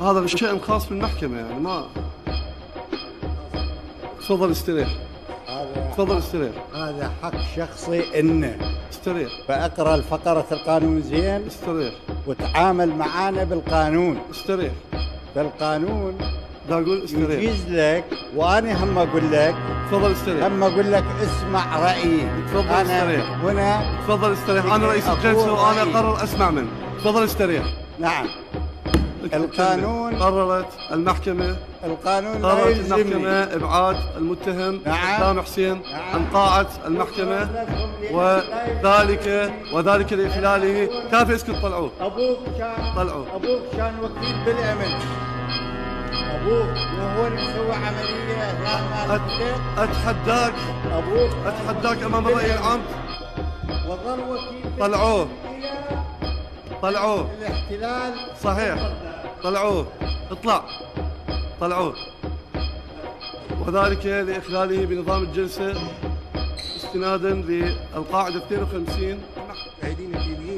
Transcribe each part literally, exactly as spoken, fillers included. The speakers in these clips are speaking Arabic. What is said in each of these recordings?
هذا شيء خاص بالمحكمة يعني ما. تفضل استريح. هذا تفضل استريح. هذا حق شخصي إنه استريح. فاقرأ الفقرة القانون زين استريح. وتعامل معانا بالقانون. استريح. فالقانون دا اقول استريح. يجيز لك وانا هم اقول لك. تفضل استريح. هم اقول لك اسمع رأيي. تفضل استريح. هنا تفضل استريح. انا رئيس الجلسة وانا اقرر اسمع منك. تفضل استريح. نعم. القانون قررت المحكمة القانون لا قررت يلزمني. المحكمة إبعاد المتهم نعم. سامح حسين نعم. عن قاعة المحكمة وذلك وذلك لإخلاله. كافي اسكت. طلعوه. أبوك كان طلعوه. أبوك كان وكيل بالأمن. أبوك وهو اللي مسوي عملية يا أت- أتحداك أبوك أتحداك أمام الرأي العام. وظل وكيل طلعوه. إلى طلعوه. الاحتلال. صحيح. طلعوه. اطلع. طلعوه. وذلك لإخلاله بنظام الجلسة استنادا للقاعدة اثنين وخمسين. المجاهدين الليبيين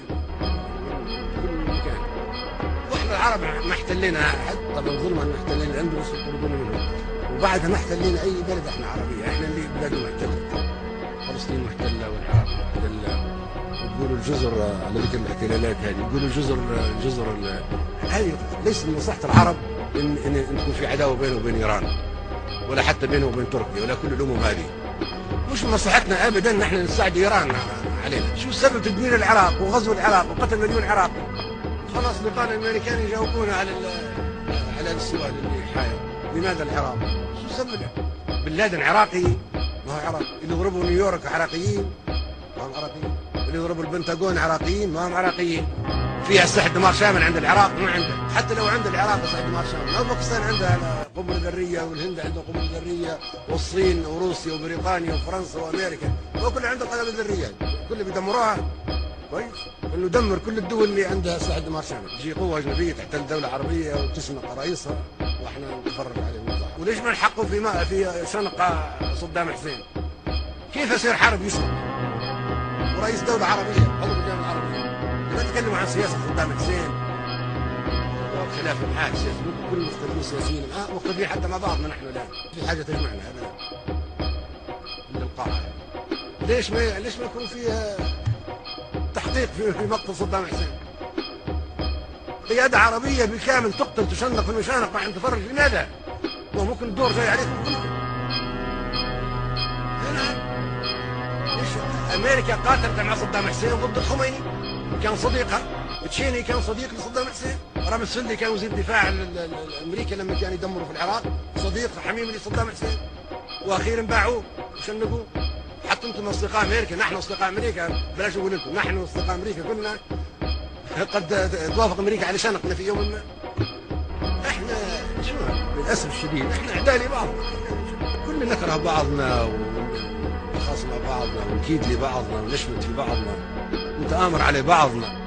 بكل مكان، واحنا العرب ما احتلينا احد، طبعا ظلما ما احتلينا الاندلس وطردونا منهم، وبعدها ما احتلينا اي بلد احنا عربيه، احنا اللي بلادنا محتله، فلسطين محتله والعراق محتله، وتقولوا الجزر على ذكر الاحتلالات هذه، يقولوا الجزر الجزر هذه ليس من مصلحه العرب ان ان, إن تكون في عداوه بينه وبين ايران، ولا حتى بينه وبين تركيا، ولا كل الامم هذه. مش من مصلحتنا ابدا ان احنا نساعد ايران علينا. شو سبب تدمير العراق وغزو العراق وقتل مليون عراقي؟ خلاص لقانا الامريكان يجاوبونا على على السؤال اللي حاير، لماذا العراق؟ شو سبب؟ بن لادن عراقي؟ ما هو عراقي. اللي ضربوا نيويورك عراقيين؟ ما هم عراقيين. اللي ضربوا البنتاغون عراقيين؟ ما هم عراقيين. فيها سلاح دمار شامل عند العراق؟ ما عنده. حتى لو عند العراق سلاح دمار شامل، ما باكستان عندها قنبله ذريه، والهند عندها قنبله ذريه، والصين وروسيا وبريطانيا وفرنسا وامريكا، ما كل عندها قنابل ذريه، كل بيدمروها. كويس؟ انه دمر كل الدول اللي عندها سلاح دمار شامل، تجي قوه اجنبيه تحتل دوله عربيه وتشنق قرايصها واحنا نتفرج عليهم. وليش ما نحقوا في ما في شنق صدام حسين؟ كيف يصير حرب يشنق؟ ورئيس دوله عربيه، عضو الجامعه العربيه. لا تتكلموا عن سياسه صدام حسين وخلاف معاه سياسي، كل المختلفين سياسيين الان مختلفين حتى مع بعضنا نحن الان، في حاجه تجمعنا ابدا الا القاعه. ليش ما ليش ما يكون في تحقيق في في مقتل صدام حسين؟ قياده عربيه بالكامل تقتل تشنق في المشانق، ما نتفرج. لماذا؟ وممكن الدور جاي عليكم كلكم. ليش امريكا قاتلت مع صدام حسين ضد الخميني؟ كان صديقها. تشيني كان صديق لصدام حسين. رامي السندي كان وزير دفاع امريكا لما كان يدمروا في العراق، صديق حميم لصدام حسين. واخيرا باعوه وشنقوه. حتى انتم اصدقاء امريكا، نحن اصدقاء امريكا، بلاش اقول انتم، نحن اصدقاء امريكا كلنا قد توافق امريكا على شنقنا في يوم ما. احنا شو للاسف الشديد احنا اعداء لبعض، كلنا نكره بعضنا ونخاصم بعضنا ونكيد لبعضنا ونشمت في بعضنا ونتآمر على بعضنا.